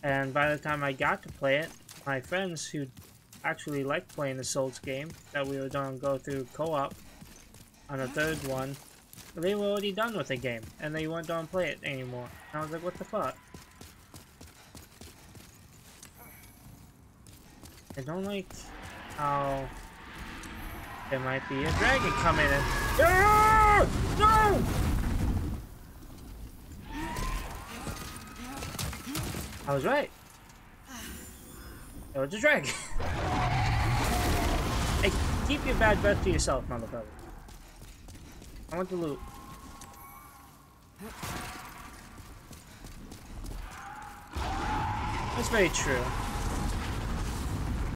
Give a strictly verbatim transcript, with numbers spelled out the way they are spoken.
And by the time I got to play it, my friends who actually liked playing the Souls game that we were going to go through co-op on a third one, they were already done with the game and they weren't going to play it anymore. And I was like, what the fuck? I don't like how there might be a dragon coming in. No! No! I was right. It was a dragon. Hey, keep your bad breath to yourself, motherfucker. I want the loot. That's very true.